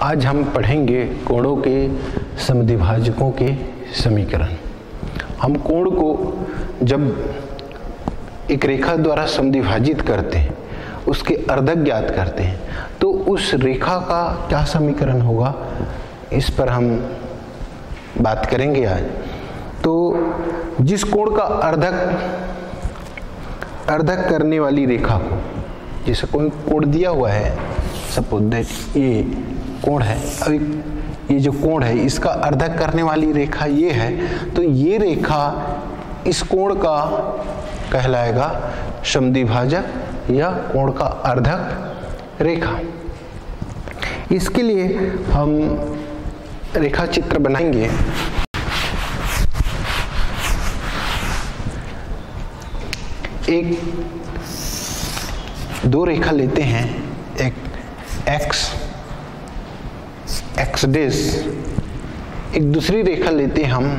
आज हम पढ़ेंगे कोणों के समद्विभाजकों के समीकरण। हम कोण को जब एक रेखा द्वारा समद्विभाजित करते हैं, उसके अर्धक ज्ञात करते हैं, तो उस रेखा का क्या समीकरण होगा, इस पर हम बात करेंगे आज। तो जिस कोण का अर्धक करने वाली रेखा को, जैसे कोई कोण दिया हुआ है, सपोज दैट ये कोण है, अब ये जो कोण है इसका अर्धक करने वाली रेखा ये है, तो ये रेखा इस कोण का कहलाएगा समद्विभाजक या कोण का अर्धक रेखा। इसके लिए हम रेखा चित्र बनाएंगे। एक दो रेखा लेते हैं, एक एक्स डैश, एक दूसरी रेखा लेते हैं हम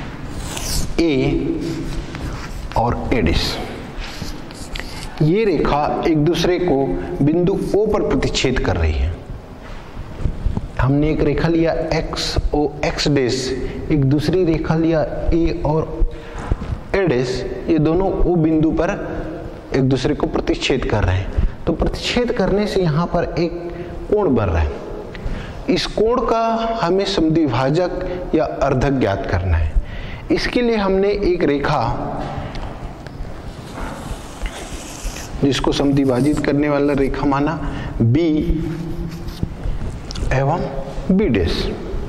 ए और ए डैश। ये रेखा एक दूसरे को बिंदु O पर प्रतिच्छेद कर रही है। हमने एक रेखा लिया एक्स डैश, एक दूसरी रेखा लिया ए और ए डैश, ये दोनों O बिंदु पर एक दूसरे को प्रतिच्छेद कर रहे हैं। तो प्रतिच्छेद करने से यहाँ पर एक कोण बन रहा है। इस कोण का हमें समद्विभाजक या अर्धक ज्ञात करना है। इसके लिए हमने एक रेखा जिसको समद्विभाजित करने वाला रेखा माना B एवं B डैश।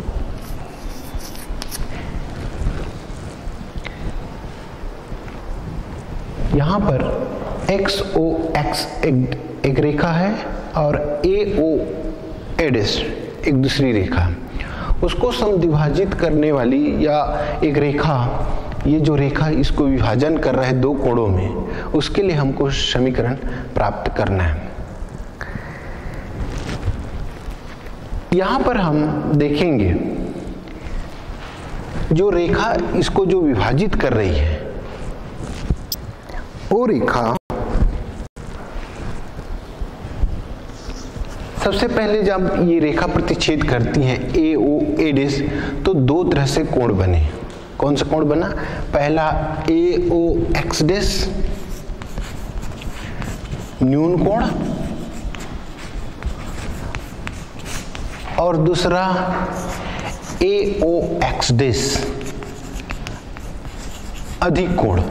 यहां पर XOX एक रेखा है और AO डैश एक दूसरी रेखा। उसको समद्विभाजित करने वाली या एक रेखा, ये जो रेखा इसको विभाजन कर रहा है दो कोणों में, उसके लिए हमको समीकरण प्राप्त करना है। यहां पर हम देखेंगे जो रेखा इसको जो विभाजित कर रही है, वो रेखा सबसे पहले जब ये रेखा प्रतिच्छेद करती है ए डैश, तो दो तरह से कोण बने। कौन सा कोण बना? पहला AOX डैश न्यून कोण, और दूसरा AOX डैश अधिक कोण।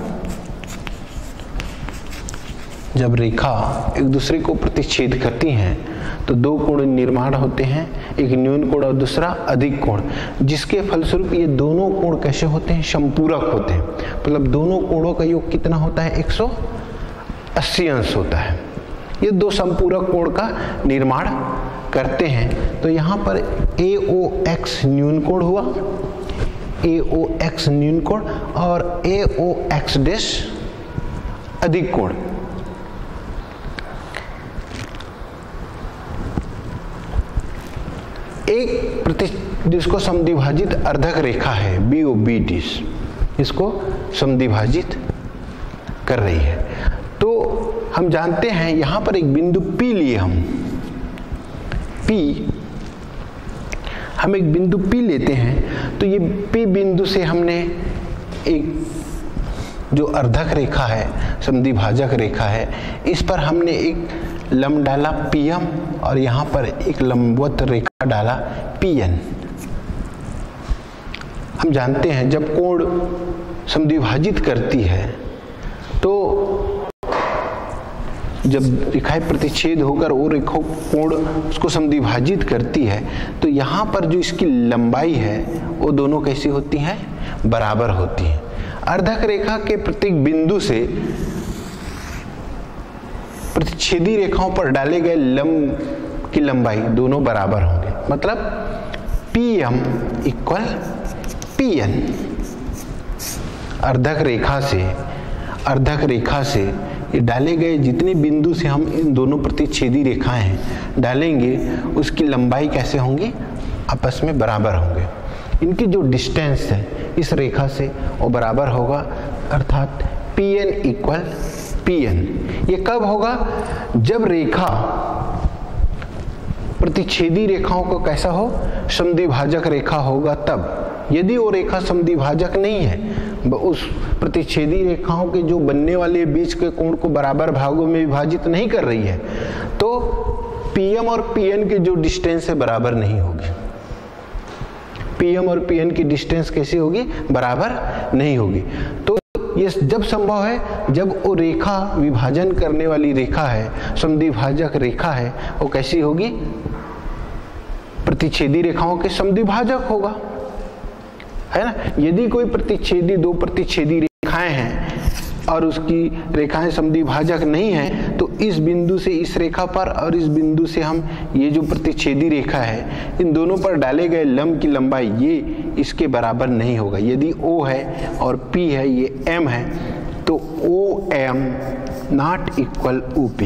जब रेखा एक दूसरे को प्रतिच्छेद करती हैं तो दो कोण निर्माण होते हैं, एक न्यून कोण और दूसरा अधिक कोण, जिसके फलस्वरूप ये दोनों कोण कैसे होते हैं? संपूरक होते हैं। मतलब दोनों कोणों का योग कितना होता है? 180 अंश होता है। ये दो संपूरक कोण का निर्माण करते हैं। तो यहाँ पर AOX न्यून कोण हुआ, AOX न्यून कोण, और AOX डैश अधिक कोण। एक जिसको समद्विभाजित अर्धक रेखा है BOB डैश, इसको समद्विभाजित कर रही है। तो हम जानते हैं यहां पर एक बिंदु P लिए, हम एक बिंदु P लेते हैं। तो ये P बिंदु से हमने एक जो अर्धक रेखा है, समद्विभाजक रेखा है, इस पर हमने एक लंब डाला PM और यहाँ पर एक लंबवत रेखा डाला PN। हम जानते हैं जब कोण समद्विभाजित करती है, तो जब रेखाएं प्रतिच्छेद होकर वो रेखा कोण उसको समद्विभाजित करती है, तो यहाँ पर जो इसकी लंबाई है वो दोनों कैसी होती हैं? बराबर होती हैं। अर्धक रेखा के प्रत्येक बिंदु से प्रतिच्छेदी रेखाओं पर डाले गए लंब की लंबाई दोनों बराबर होंगे। मतलब PM इक्वल PN। अर्धक रेखा से ये डाले गए जितने बिंदु से हम इन दोनों प्रतिच्छेदी रेखाएं हैं डालेंगे, उसकी लंबाई कैसे होंगी? आपस में बराबर होंगे। इनकी जो डिस्टेंस है इस रेखा से वो बराबर होगा, अर्थात PN इक्वल PN। ये कब होगा? जब रेखा प्रतिच्छेदी रेखाओं का कैसा हो, समद्विभाजक रेखा होगा तब। यदि वो रेखा समद्विभाजक नहीं है, उस प्रतिच्छेदी रेखाओं के जो बनने वाले बीच के कोण को बराबर भागों में विभाजित नहीं कर रही है, तो PM और PN के जो डिस्टेंस है बराबर नहीं होगी। PM और PN की डिस्टेंस कैसी होगी, बराबर नहीं होगी। तो ये जब संभव है जब वो रेखा विभाजन करने वाली रेखा है, समद्विभाजक रेखा है, वो कैसी होगी, प्रतिच्छेदी रेखाओं के समद्विभाजक होगा, है ना। यदि कोई प्रतिच्छेदी, दो प्रतिच्छेदी रेखाएं हैं और उसकी रेखाएं समद्विभाजक नहीं है, तो इस बिंदु से इस रेखा पर और इस बिंदु से हम ये जो प्रतिच्छेदी रेखा है, इन दोनों पर डाले गए लंब की लंबाई ये इसके बराबर नहीं होगा। यदि O है और P है, ये M है, तो OM नॉट इक्वल OP।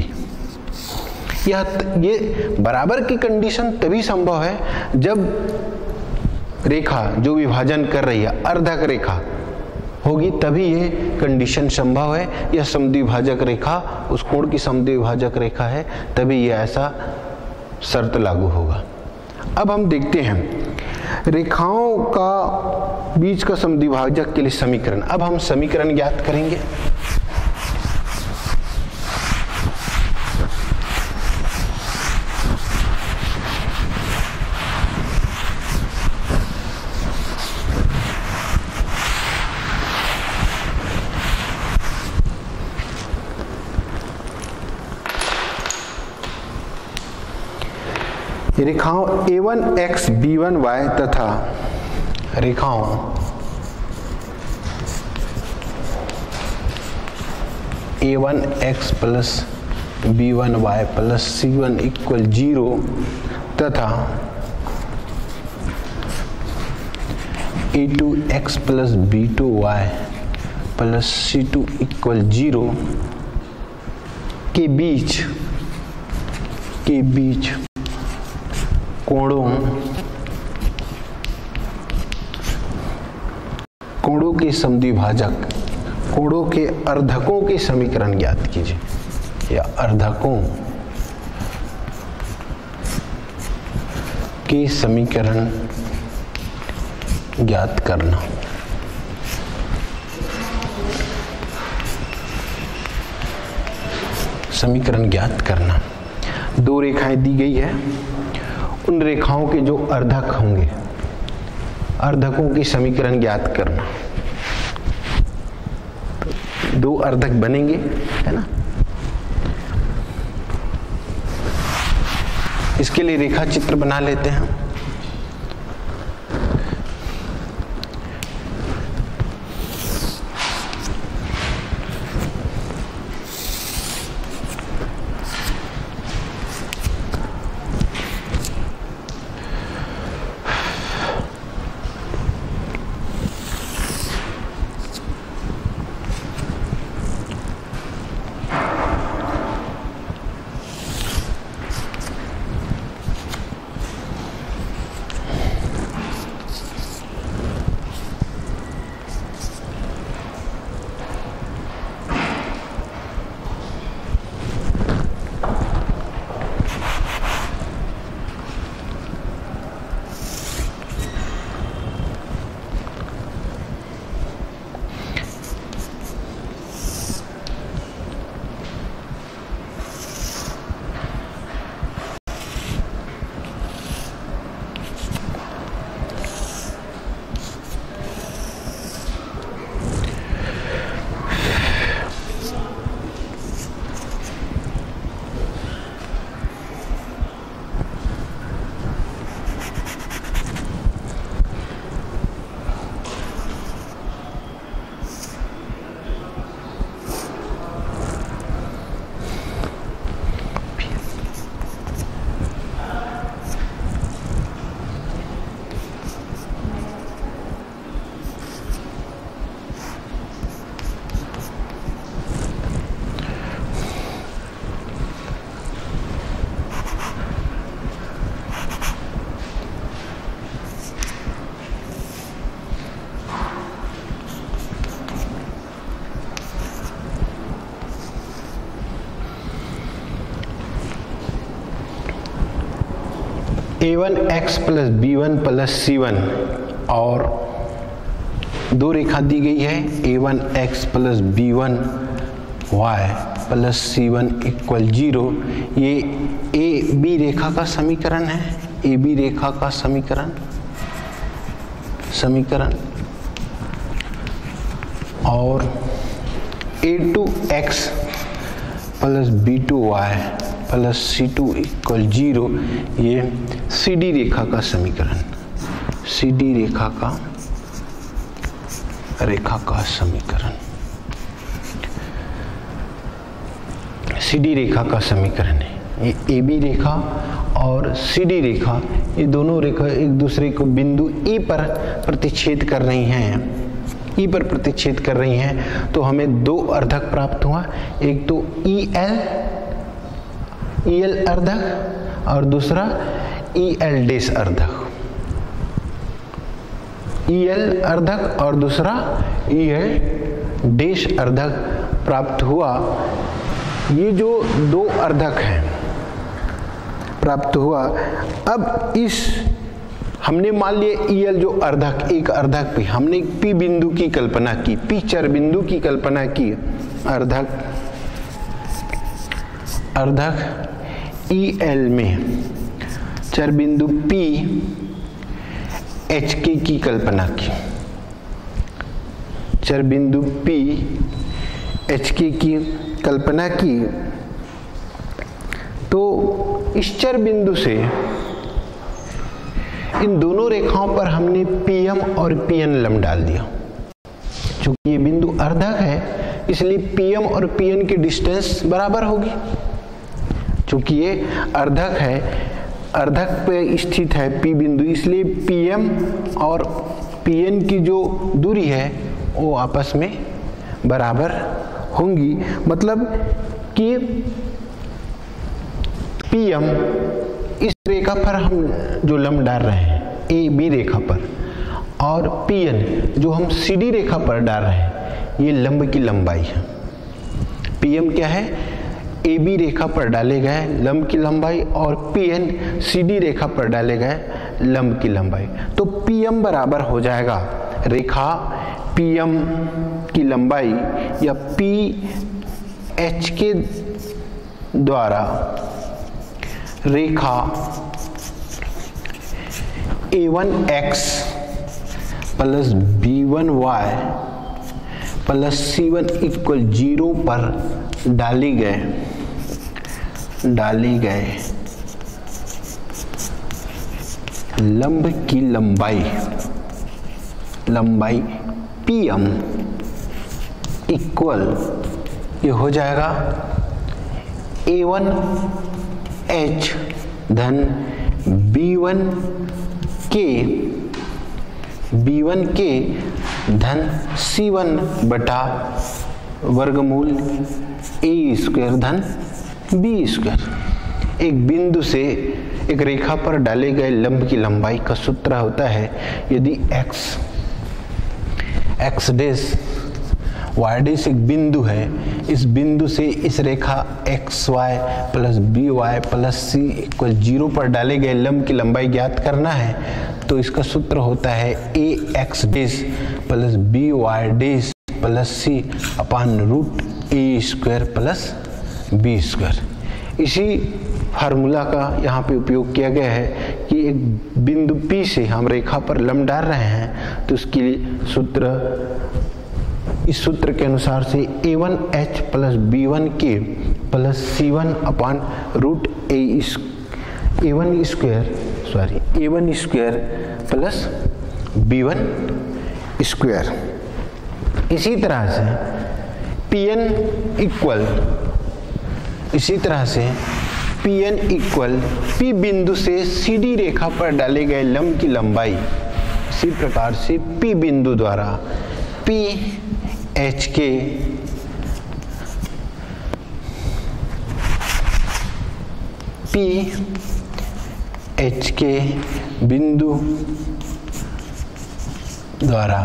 ये बराबर की कंडीशन तभी संभव है जब रेखा जो विभाजन कर रही है अर्धक रेखा होगी, तभी ये कंडीशन संभव है। यह समद्विभाजक रेखा उस कोण की समद्विभाजक रेखा है, तभी ये ऐसा शर्त लागू होगा। अब हम देखते हैं रेखाओं का बीच का समद्विभाजक के लिए समीकरण। अब हम समीकरण ज्ञात करेंगे। रेखाओं A1x B1y तथा रेखाओं A1x plus B1y plus C1 equal 0 तथा A2x plus B2y plus C2 equal 0 के बीच कोणों के समद्विभाजक, कोणों के अर्धकों के समीकरण ज्ञात कीजिए, या अर्धकों के समीकरण ज्ञात करना। समीकरण ज्ञात करना। दो रेखाएं दी गई है, उन रेखाओं के जो अर्धक होंगे, अर्धकों की समीकरण ज्ञात करना। तो दो अर्धक बनेंगे, है ना। इसके लिए रेखा चित्र बना लेते हैं। a1x plus b1 plus c1 और दो रेखा दी गई है a1x plus b1 y plus c1 equal 0। ये ए बी रेखा का समीकरण है, ए बी रेखा का समीकरण और a2x plus b2y plus c2 equal 0 ये सी डी रेखा का समीकरण, सी डी रेखा का समीकरण, सी डी रेखा का समीकरण है। ये ए बी रेखा और सी डी रेखा, ये दोनों रेखा एक दूसरे को बिंदु ई पर प्रतिच्छेद कर रही हैं, ई पर प्रतिच्छेद कर रही हैं। तो हमें दो अर्धक प्राप्त हुआ, एक तो EL अर्धक और दूसरा EL डैश अर्धक, EL अर्धक और दूसरा EL डैश अर्धक प्राप्त हुआ। ये जो दो अर्धक हैं प्राप्त हुआ। अब इस हमने मान लिया EL जो अर्धक, एक अर्धक पे हमने P बिंदु की कल्पना की, P चर बिंदु की कल्पना की। अर्धक EL में चर बिंदु P HK की कल्पना की, चर बिंदु P HK की कल्पना की। तो इस चर बिंदु से इन दोनों रेखाओं पर हमने PM और PN लंब डाल दिया। चूंकि ये बिंदु अर्धक है इसलिए PM और PN की डिस्टेंस बराबर होगी। चूंकि ये अर्धक है, अर्धक पे स्थित है P बिंदु, इसलिए PM और PN की जो दूरी है वो आपस में बराबर होंगी। मतलब कि PM इस रेखा पर हम जो लंब डाल रहे हैं ए बी रेखा पर, और PN जो हम सी डी रेखा पर डाल रहे हैं, ये लंब की लंबाई है। PM क्या है? ए बी रेखा पर डाले गए लंब की लंबाई और PN सी डी रेखा पर डाले गए लंब की लंबाई। तो PM बराबर हो जाएगा रेखा PM की लंबाई या PH के द्वारा रेखा A1x plus B1y plus C1 equal 0 पर डाली गए लंब की लंबाई PM इक्वल ये हो जाएगा A1h धन B1 के धन C1 बटा वर्गमूल A स्क्वायर धन B स्क्वायर। एक बिंदु से एक रेखा पर डाले गए लंब की लंबाई का सूत्र होता है, यदि x डैश y डैश एक बिंदु है, इस बिंदु से इस रेखा xy plus by plus c equal 0 पर डाले गए लंब की लंबाई ज्ञात करना है, तो इसका सूत्र होता है ax dash plus by dash plus c upon root a square plus b square. इसी फार्मूला का यहाँ पे उपयोग किया गया है कि एक बिंदु P से हम रेखा पर लंब डाल रहे हैं, तो उसके सूत्र इस सूत्र के अनुसार से A1h प्लस B1 के plus C1 upon root A1 square plus B1 square. इसी तरह से PN इक्वल P बिंदु से CD रेखा पर डाले गए लंब की लंबाई, इसी प्रकार से P बिंदु द्वारा PHK बिंदु द्वारा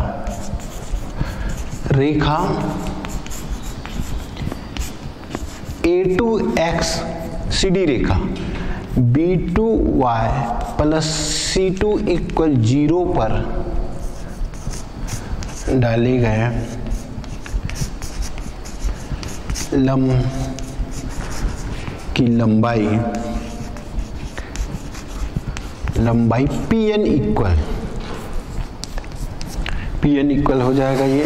रेखा A2x CD रेखा b2y प्लस c2 इक्वल 0 पर डाले गए लंब की लंबाई pn इक्वल हो जाएगा ये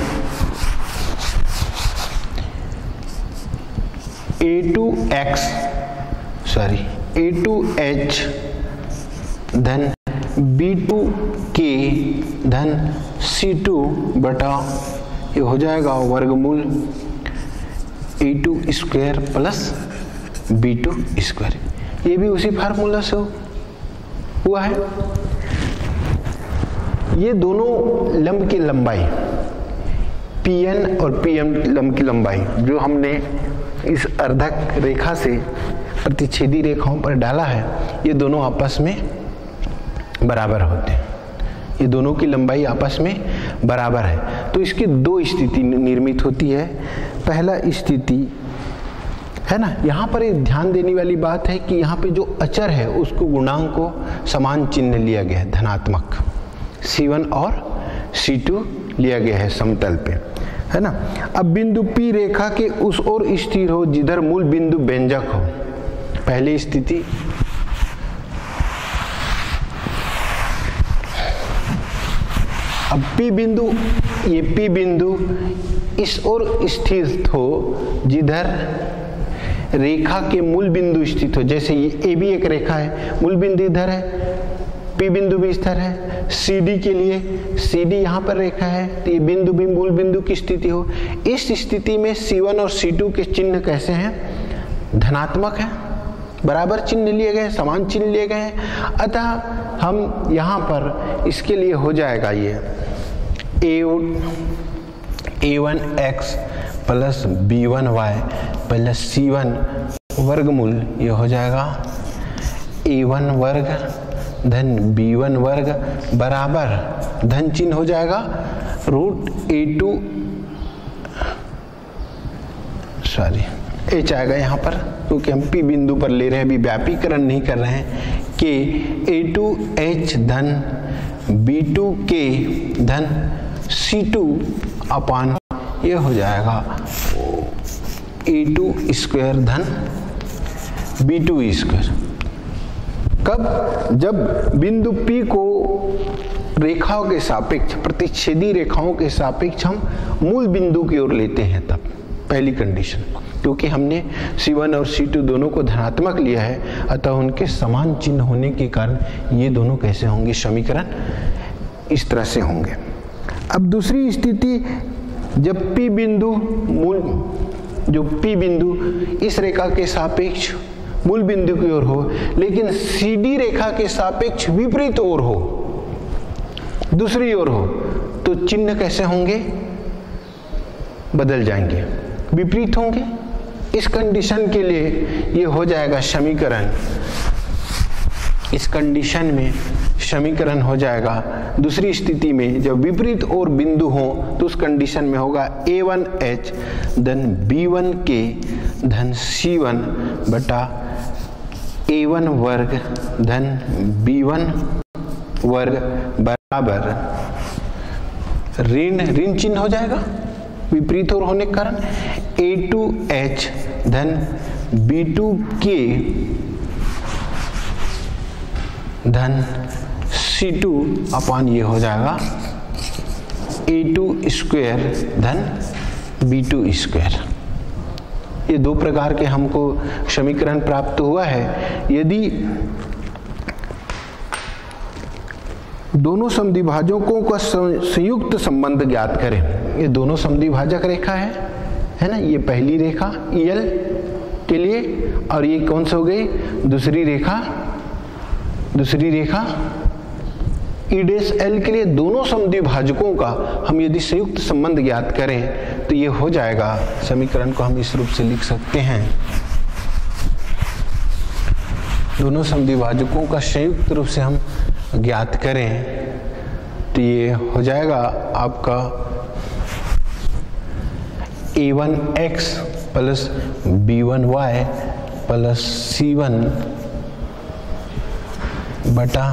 a2h धन b2k धन c2 बटा ये हो जाएगा वर्गमूल a2 square plus b2 square. ये भी उसी फार्मूला से हुआ है। ये दोनों लंब की लंबाई pn और pm लंब की लंबाई जो हमने इस अर्धक रेखा से प्रतिच्छेदी रेखाओं पर डाला है, ये दोनों आपस में बराबर होते हैं। ये दोनों की लंबाई आपस में बराबर है। तो इसकी दो स्थिति निर्मित होती है। पहला स्थिति है ना, यहाँ पर एक ध्यान देने वाली बात है कि यहाँ पे जो अचर है उसको गुणांक को समान चिन्ह लिया गया है, धनात्मक C1 और C2 लिया गया है समतल पे, है ना। अब बिंदु P रेखा के उस ओर स्थिर हो जिधर मूल बिंदु व्यंजक हो। पहली स्थिति अब P बिंदु, ये P बिंदु इस ओर स्थित हो जिधर रेखा के मूल बिंदु स्थित हो। जैसे ये A भी एक रेखा है, मूल बिंदु इधर है, P बिंदु भी इधर है। CD के लिए CD यहाँ पर रेखा है, तो ये बिंदु भी मूल बिंदु की स्थिति हो। इस स्थिति में C1 और C2 के चिन्ह कैसे हैं? धनात्मक है, बराबर चिन्ह लिए गए, समान चिन्ह लिए गए हैं। अतः हम यहाँ पर इसके लिए हो जाएगा ये a1x plus b1y plus c1 वर्गमूल, ये हो जाएगा a1 वर्ग धन b1 वर्ग बराबर धन चिन्ह हो जाएगा रूट h आएगा यहाँ पर, क्योंकि हम P बिंदु पर ले रहे हैं, अभी व्यापीकरण नहीं कर रहे हैं, कि a2h धन b2k धन c2 अपान ये हो जाएगा a2 स्क्वायर धन b2 स्क्वायर। कब? जब बिंदु P को रेखाओं के सापेक्ष, प्रतिच्छेदी रेखाओं के सापेक्ष हम मूल बिंदु की ओर लेते हैं, तब पहली कंडीशन। क्योंकि हमने C1 और C2 दोनों को धनात्मक लिया है, अतः उनके समान चिन्ह होने के कारण ये दोनों कैसे होंगे? समीकरण इस तरह से होंगे। अब दूसरी स्थिति, जब P बिंदु जो P बिंदु इस रेखा के सापेक्ष मूल बिंदु की ओर हो, लेकिन CD रेखा के सापेक्ष विपरीत ओर हो, दूसरी ओर हो, तो चिन्ह कैसे होंगे? बदल जाएंगे, विपरीत होंगे। इस कंडीशन के लिए ये हो जाएगा समीकरण, इस कंडीशन में समीकरण हो जाएगा दूसरी स्थिति में जब विपरीत और बिंदु हो, तो उस कंडीशन में होगा a1h धन b1k धन c1 बटा a1 वर्ग धन b1 वर्ग बराबर ऋण चिन्ह हो जाएगा विपरीत और होने के कारण a2h धन b2k धन c2 अपान ये हो जाएगा a2 स्क्वायर धन b2 स्क्वायर। ये दो प्रकार के हमको समीकरण प्राप्त हुआ है। यदि दोनों समद्विभाजकों का संयुक्त संबंध ज्ञात करें, ये दोनों समद्विभाजक रेखा है ना, ये पहली रेखा EL के लिए, और ये कौन सा हो गई? दूसरी रेखा EL के लिए। दोनों समद्विभाजकों का हम यदि संयुक्त संबंध ज्ञात करें तो ये हो जाएगा, समीकरण को हम इस रूप से लिख सकते हैं, दोनों समद्विभाजकों का संयुक्त रूप से हम ज्ञात करें तो ये हो जाएगा आपका a1x plus b1y plus c1 बटा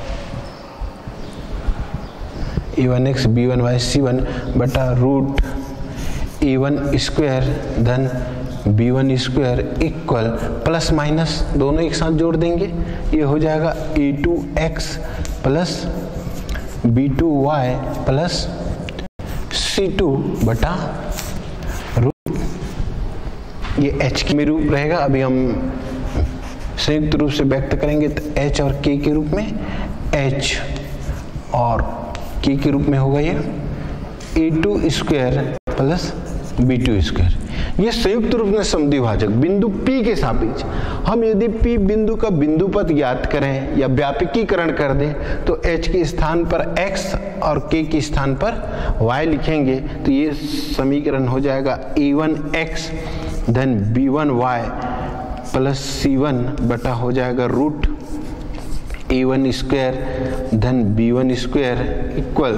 a1x b1y c1 बटा रूट a1 स्क्वायर धन b1 square equal plus minus दोनों एक साथ जोड़ देंगे, ये हो जाएगा a2x plus b2y plus c2 बटा रूट, ये h के रूप रहेगा। अभी हम संयुक्त रूप से व्यक्त करेंगे तो h और k के रूप में, h और k के रूप में होगा ये a2 square plus b2 square. ये संयुक्त रूप में समद्विभाजक बिंदु P के सापेक्ष हम यदि P बिंदु का बिंदुपथ ज्ञात करें या व्यापकीकरण कर दें तो h के स्थान पर x और k के स्थान पर y लिखेंगे तो ये समीकरण हो जाएगा a1x धन b1y प्लस c1 बटा हो जाएगा रूट a1 स्क्वायर धन b1 square equal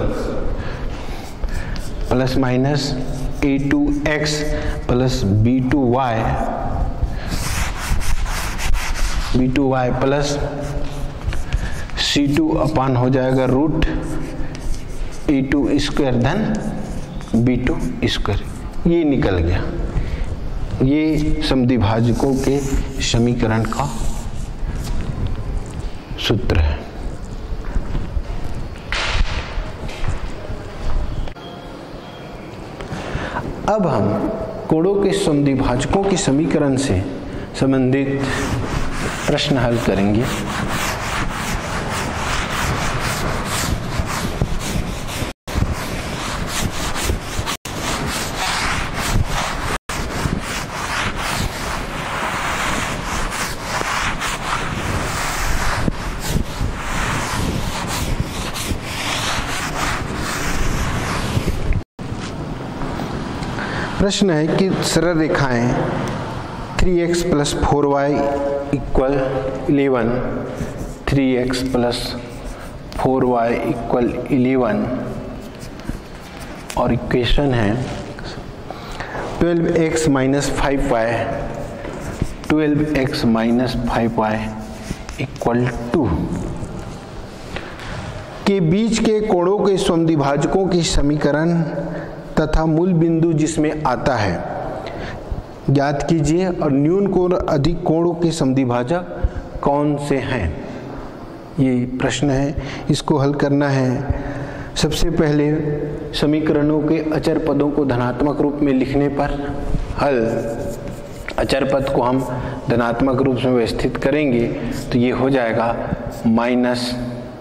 plus minus a2x plus b2y plus c2 upon हो जाएगा रूट a2 स्क्वायर धन b2 स्क्वायर। ये निकल गया, ये समद्विभाजकों के समीकरण का सूत्र है। अब हम कोणों के समद्विभाजकों के समीकरण से संबंधित प्रश्न हल करेंगे। प्रश्न है कि सरल रेखाएं 3x plus 4y equal 11, 3x plus 4y equal 11 और इक्वेशन है 12x minus 5y, 12x minus 5y equal 2 के बीच के कोणों के समद्विभाजकों की समीकरण तथा मूल बिंदु जिसमें आता है ज्ञात कीजिए और न्यून कोण अधिक कोणों के समद्विभाजक कौन से हैं। ये प्रश्न है, इसको हल करना है। सबसे पहले समीकरणों के अचर पदों को धनात्मक रूप में लिखने पर हल, अचर पद को हम धनात्मक रूप में व्यवस्थित करेंगे तो ये हो जाएगा माइनस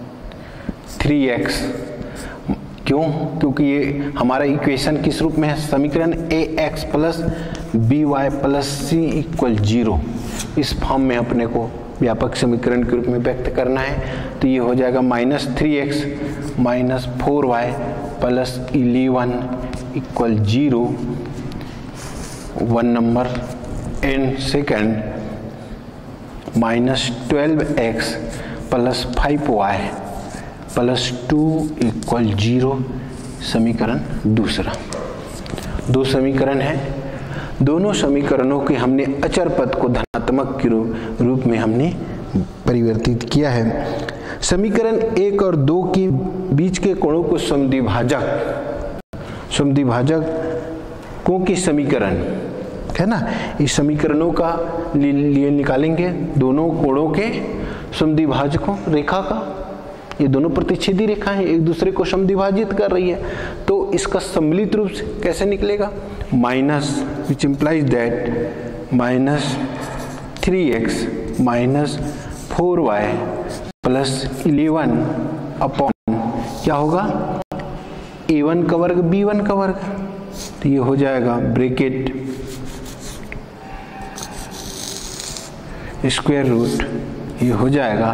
3x। क्यों? क्योंकि ये हमारा इक्वेशन किस रूप में है, समीकरण ax plus by plus c equal 0, इस फॉर्म में अपने को व्यापक समीकरण के रूप में व्यक्त करना है। तो ये हो जाएगा minus 3x minus 4y plus 11 equal 0, 1 number and second minus 12x plus 5y plus 2 equal 0, समीकरण दूसरा। दो समीकरण है, दोनों समीकरणों के हमने अचर पद को धनात्मक के रूप में हमने परिवर्तित किया है। समीकरण 1 और 2 के बीच के कोणों को समद्विभाजकों की समीकरण है ना, इस समीकरणों का लिए निकालेंगे दोनों कोणों के समद्विभाजकों रेखा का। ये दोनों प्रतिच्छेदी रेखा हैं, एक दूसरे को समद्विभाजित कर रही है, तो इसका सम्मिलित रूप से कैसे निकलेगा, minus which implies that minus 3x minus 4y plus 11 upon क्या होगा a1 का वर्ग b1 का वर्ग, तो ये हो जाएगा ब्रैकेट स्क्वायर रूट, ये हो जाएगा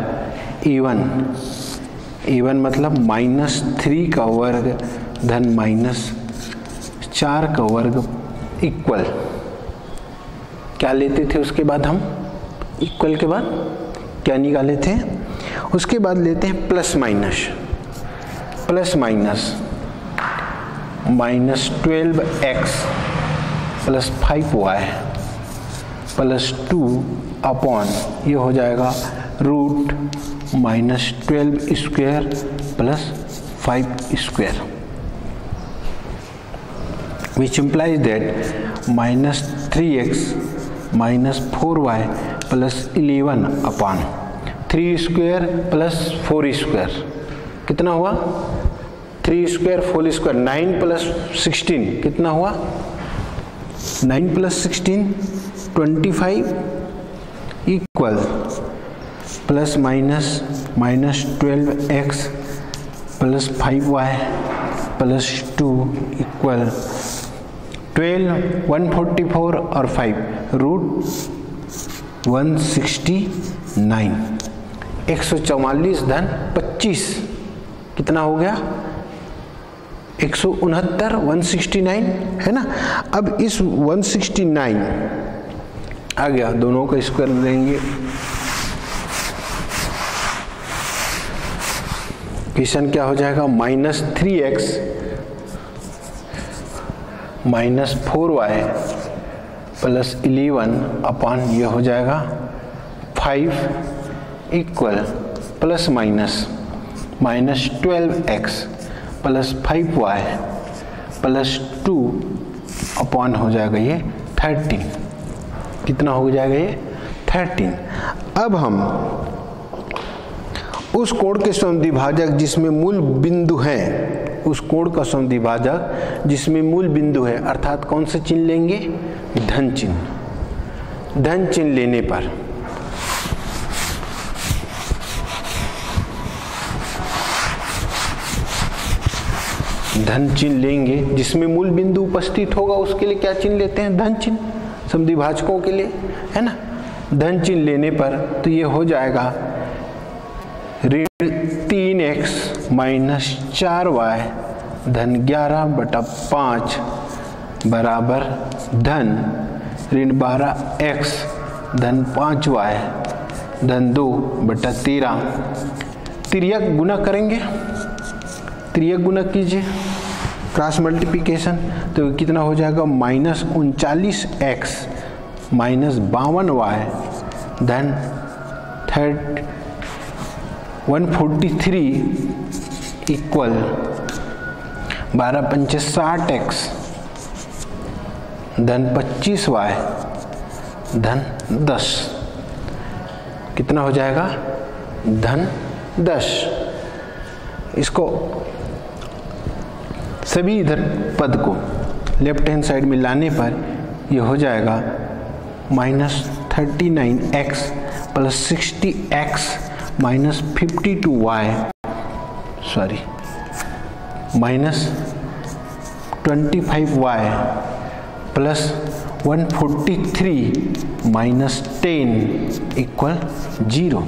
a1 मतलब माइनस 3 का वर्ग धन माइनस 4 का वर्ग इक्वल क्या लेते थे, उसके बाद हम इक्वल के बाद क्या निकाले थे, उसके बाद लेते हैं plus minus minus 12x plus 5y plus 2 upon ये हो जाएगा root minus 12 square plus 5 square, which implies that minus 3x minus 4y plus 11 upon 3 square plus 4 square कितना हुआ? 3 स्क्वायर 4 स्क्वायर 9 प्लस 16 कितना हुआ? 9 प्लस 16 25 equal plus minus 12x plus 5y plus 2 equal 12 144 और 5 रूट 169। 144 धन 25 कितना हो गया? 169 169 है ना। अब इस 169 आ गया, दोनों का स्क्वायर लेंगे। क्वेश्चन क्या हो जाएगा? Minus 3x minus 4y plus 11 upon ये हो जाएगा 5 equal plus minus 12x plus 5y plus 2 upon हो जाएगा ये 13। कितना हो जाएगा ये? 13। अब हम उस कोण के समद्विभाजक जिसमें मूल बिंदु है, उस कोण का समद्विभाजक जिसमें मूल बिंदु है, अर्थात कौन सा चिन्ह लेंगे? धन चिन्ह। धन चिन्ह लेने पर धन चिन्ह लेंगे, जिसमें मूल बिंदु उपस्थित होगा उसके लिए क्या चिन्ह लेते हैं? धन चिन्ह। समद्विभाजकों के लिए है ना। धन चिन्ह लेने पर तो ये हो जाएगा ऋण 3x माइनस 4y धन 11/5 बराबर धन ऋण 12x धन 5y धन 2/13। तिर्यक गुणा करेंगे, तिर्यक गुणा कीजिए, क्रॉस मल्टीप्लिकेशन, तो कितना हो जाएगा? माइनस 39x माइनस 52y धन 143 इक्वल 12×5 60x धन 25y धन 10। कितना हो जाएगा? धन 10। इसको सभी इधर पद को लेफ्ट हैंड साइड में लाने पर यह हो जाएगा minus 39x plus 60x minus 52y sorry minus 25y plus 143 minus 10 equal 0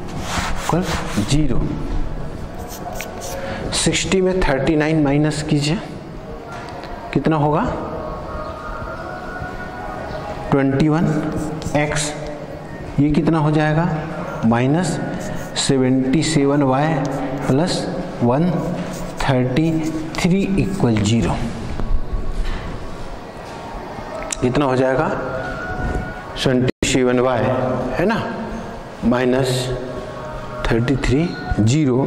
60 में 39 माइनस कीजिए, कितना होगा? 21x, ये कितना हो जाएगा? Minus 77y plus 133 equal 0। कितना हो जाएगा? 77y है ना माइनस 33 0।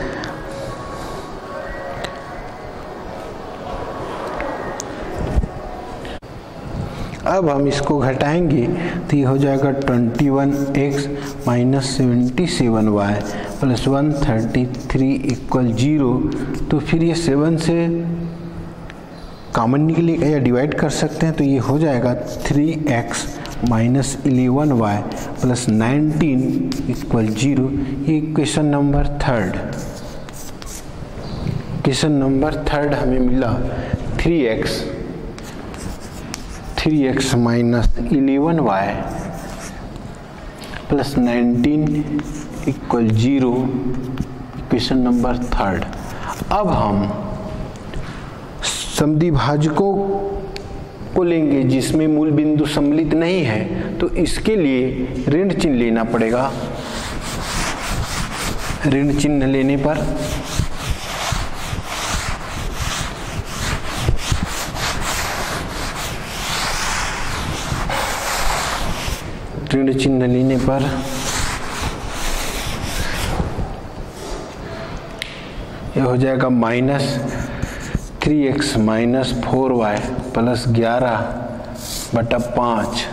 अब हम इसको घटाएंगे तो ये हो जाएगा 21x minus 77y plus 133 equal 0। तो फिर ये 7 से कॉमन निकलेगा या डिवाइड कर सकते हैं, तो ये हो जाएगा 3x minus 11y plus 19 equal 0। ये क्वेश्चन नंबर 3। क्वेश्चन नंबर 3 हमें मिला 3x minus 11y plus 19 equal 0। Question number 3। अब हम समद्विभाजकों को लेंगे जिसमें मूल बिंदु सम्मिलित नहीं है, तो इसके लिए ऋण चिन्ह लेना पड़ेगा। ऋण चिन्ह लेने पर ये हो जाएगा -3x minus 4y plus 11/5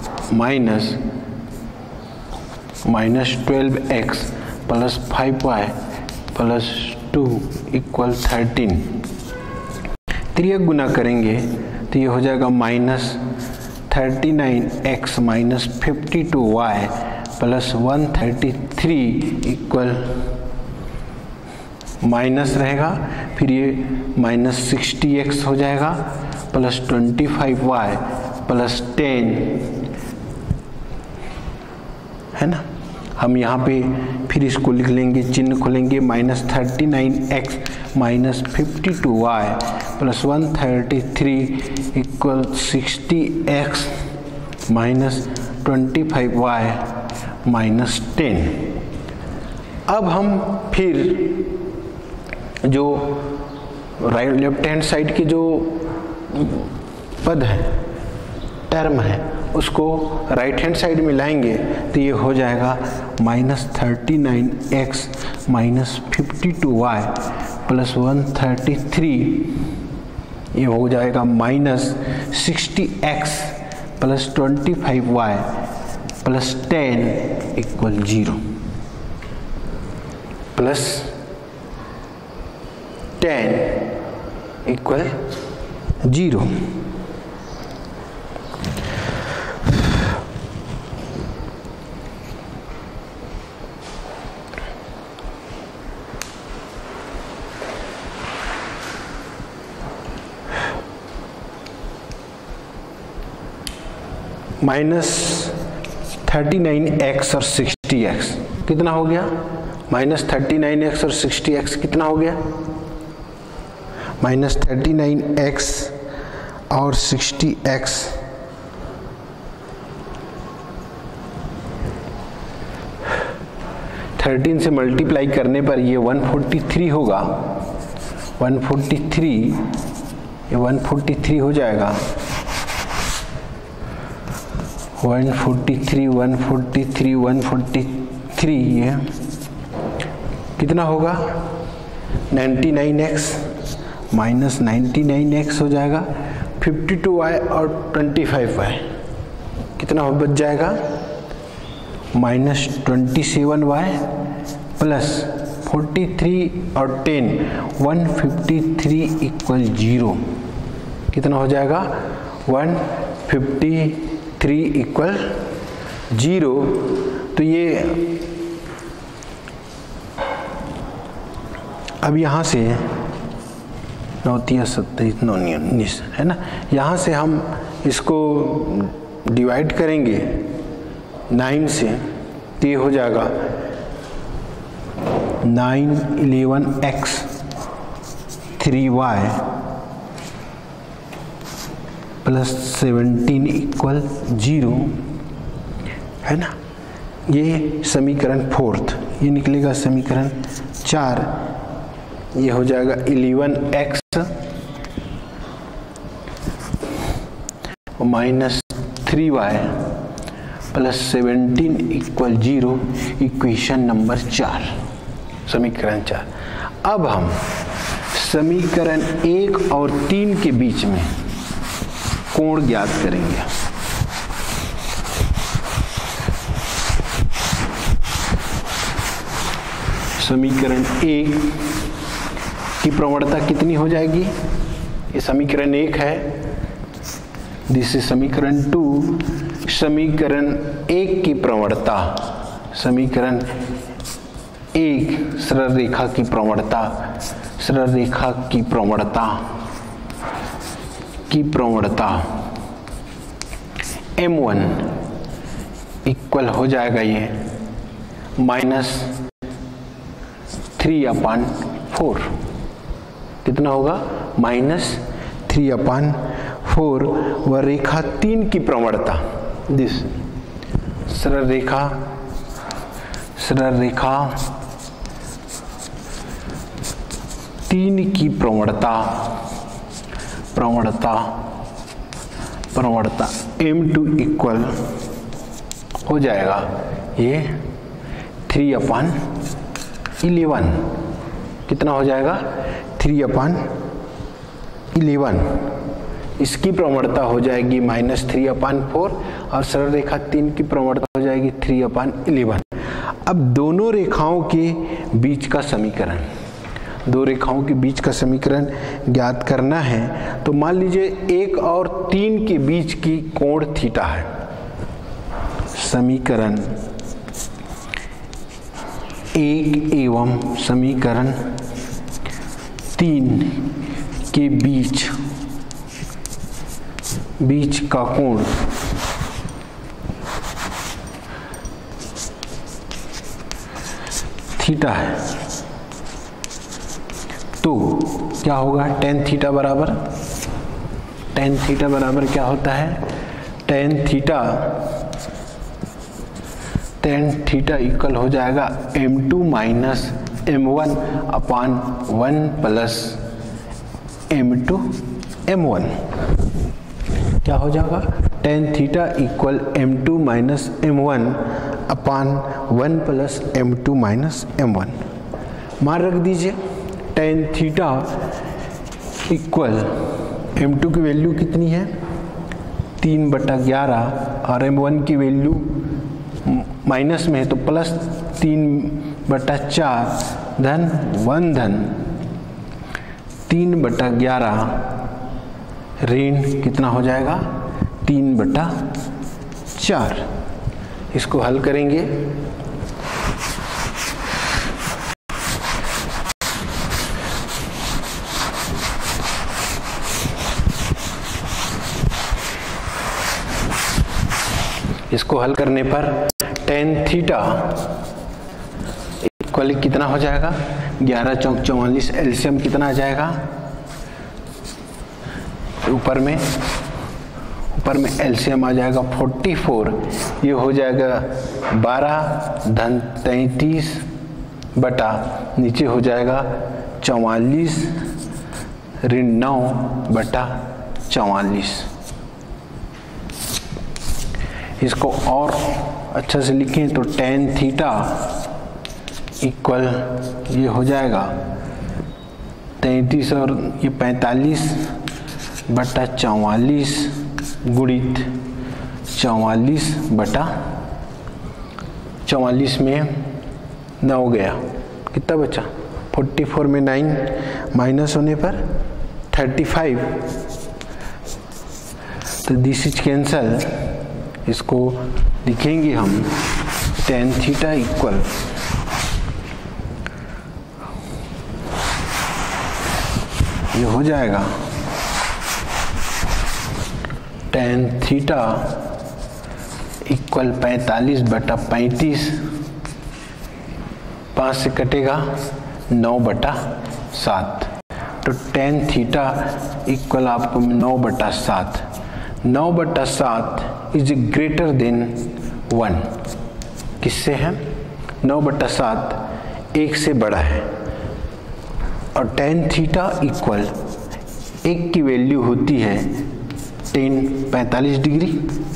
minus 12x plus 5y plus 2 equal 13। त्रियक गुना करेंगे तो ये हो जाएगा -39x minus 52y plus 133 equal minus रहेगा, फिर ये -60x हो जाएगा प्लस 25y प्लस 10 है ना। हम यहाँ पे फिर इसको लिख लेंगे, चिन्ह खोलेंगे, -39x minus 52y plus 133 equal 60x minus 25y minus 10। अब हम फिर जो राइट लेफ्ट हैंड साइड की जो पद है, टर्म है, उसको राइट हैंड साइड में लाएंगे तो ये हो जाएगा -39x माइनस 52y प्लस 133, ये हो जाएगा -60x plus 25y plus 10 equal 0 plus 10 equal 0। -39x और 60x कितना हो गया? -39x और 60x कितना हो गया? -39x और 60x थर्टीन से मल्टीप्लाई करने पर ये 143 होगा, 143, ये 143 हो जाएगा, 143, 143, 143, ये कितना होगा? 99x माइनस 99x हो जाएगा, 52y और 25y कितना हो बच जाएगा? -27y प्लस 43 और 10 153 इक्वल 0 कितना हो जाएगा? 153 इक्वल 0। तो ये अब यहाँ से 9 3 27 9 19 है ना, यहाँ से हम इसको डिवाइड करेंगे 9 से तो ये हो जाएगा 9 11x 3y प्लस 17 इक्वल 0 है ना। ये समीकरण 4th, ये निकलेगा समीकरण 4, ये हो जाएगा 11x minus 3y plus 17 equal 0, equation number 4, समीकरण 4। अब हम समीकरण 1 और 3 के बीच में कोण ज्ञात करेंगे। समीकरण 1 की प्रवणता कितनी हो जाएगी? ये समीकरण 1 है, दिस इज समीकरण 2। समीकरण 1 की प्रवणता, समीकरण 1 सरल रेखा की प्रवणता, सरल रेखा की प्रवणता M1 इक्वल हो जाएगा ये -3/4, कितना होगा? -3/4। वह रेखा 3 की प्रवणता, दिस सरल रेखा 3 की प्रवणता M2 इक्वल हो जाएगा ये 3/11, कितना हो जाएगा 3/11। इसकी प्रवणता हो जाएगी -3/4 और सरल रेखा 3 की प्रवणता हो जाएगी 3/11। अब दोनों रेखाओं के बीच का समीकरण, दो रेखाओं के बीच का समीकरण ज्ञात करना है। तो मान लीजिए 1 और 3 के बीच की कोण थीटा है। समीकरण 1 एवं समीकरण 3 के बीच का कोण थीटा है। तो क्या होगा, tan थीटा बराबर क्या होता है, tan थीटा इक्वल हो जाएगा m2 minus m1 upon 1 plus m2 m1। क्या हो जाएगा, tan theta equal m2 minus m1 upon 1 plus m2 minus m1। मान रख दीजिए tan थीटा इक्वल m2 की वैल्यू कितनी है 3/11 और m1 की वैल्यू माइनस में है तो प्लस 3/4 धन 1 धन 3/11 ऋण कितना हो जाएगा 3/4। इसको हल करेंगे करने पर tan थीटा इक्वल कितना हो जाएगा 11 चौक 44, एलसीएम कितना आ जाएगा, ऊपर में एलसीएम आ जाएगा 44, ये हो जाएगा 12 धन 33 बटा नीचे हो जाएगा 44 ऋण 9/44। इसको और अच्छा से लिखें तो tan थीटा इक्वल ये हो जाएगा 33 और ये 45/44 गुणित 44/44 में 9 गया, कितना बचा 44 में 9 माइनस होने पर 35, तो दिस इज कैंसल। इसको लिखेंगे हम tan थीटा इक्वल ये हो जाएगा tan थीटा इक्वल 45/35, 5 से कटेगा 9/7, तो tan थीटा इक्वल आपको 9/7। 9/7 इज ग्रेटर देन 1, किससे है 9/7 1 से बड़ा है, और tan थीटा इक्वल 1 की वैल्यू होती है 45 डिग्री।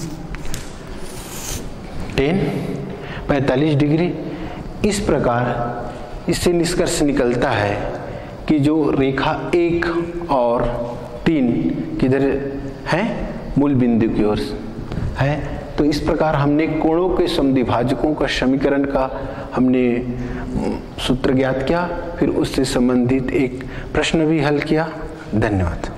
45 डिग्री। इस प्रकार इससे निष्कर्ष निकलता है कि जो रेखा 1 और 3 किधर है, मूल बिंदु की ओर है। तो इस प्रकार हमने कोणों के समद्विभाजकों का समीकरण का हमने सूत्र ज्ञात किया, फिर उससे संबंधित एक प्रश्न भी हल किया। धन्यवाद।